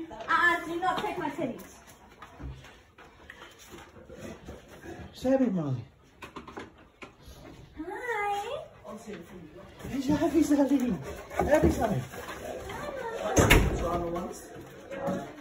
Do not take my teddies. Sammy, man. Hi. Happy Sally. Happy Sally. Hi, Mama.